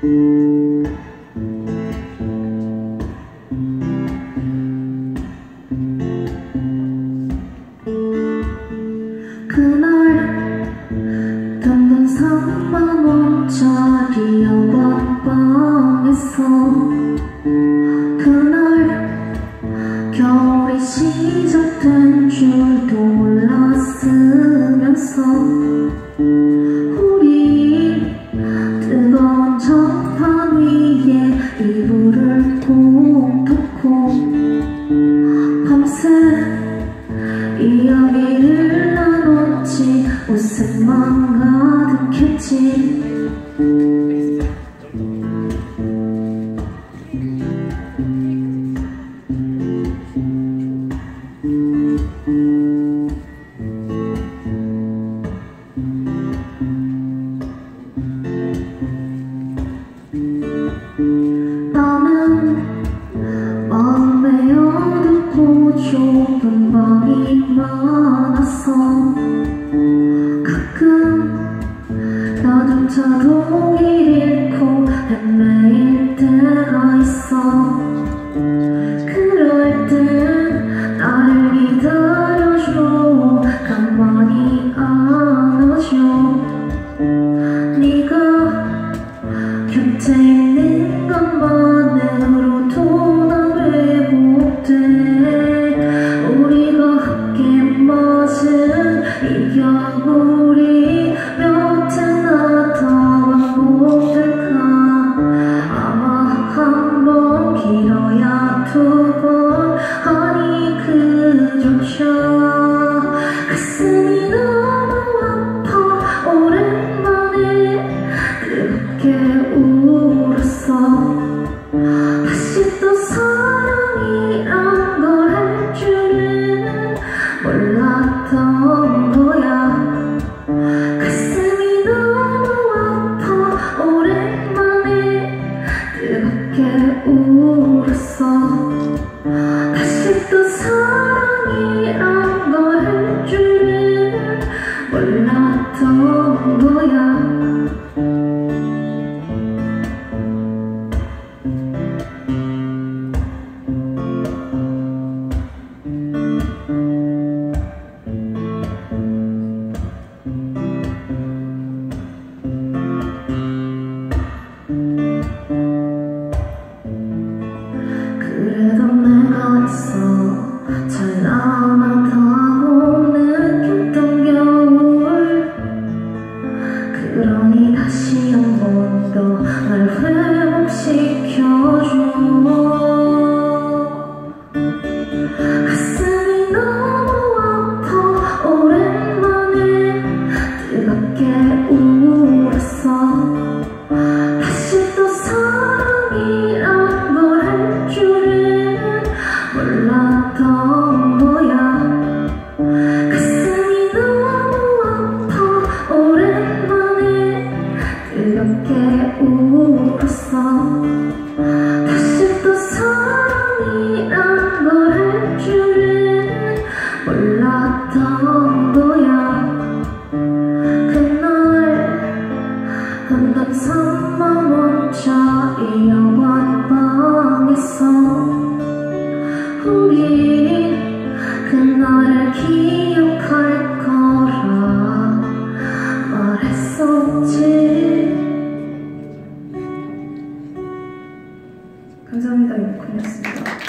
그날 단돈 3만원짜리 영화방에서 그날 겨울이 시작된 줄도 몰랐으면서 우리 뜨거운 전판 위에 이불을 꼭 덮고 밤새 이야기를 나눴지. 웃음만 가득했지. 나는 마음에 어둡고 좁은 방이 많아서 가끔 나조차도 길 잃고 헤매일 때가 있어. 그럴 땐 나를 기다려줘. 가만히 안아줘. 네가 곁에 있는 것만으로도 난 회복돼. 우리가 함께 마신 이 겨울이 몇 해나 더 반복될까. 아마 한 번, 길어야 2번, 아니 그조차. 가슴이 너무 아파. 오랜만에 뜨겁게 울었어. 다시 또 사랑이란 걸 할 줄은 몰랐던 거야. 가슴이 너무 아파. 오랜만에 뜨겁게 울었어. 다시 또 사랑이란 걸 할 줄은 몰랐던 거야. 그래도 내가 있어. 찬란하다고 느꼈던 겨울. 그러니 다시 한 번 더 날 회복시켜줘. 가슴이 너무 아파. 오랜만에 뜨겁게 울었어. 다시 또 사랑이란 걸 할 줄은 몰랐던 거야. 가슴이 너무 아파. 오랜만에 뜨겁게 울었어. 다시 또 사랑이란 걸 할 줄은 몰랐던 거야. 그날 한돈 3만원짜리 영화방에서 우리 그날을 기억할 거라 말했었지. 감사합니다. 이모콘이었습니다.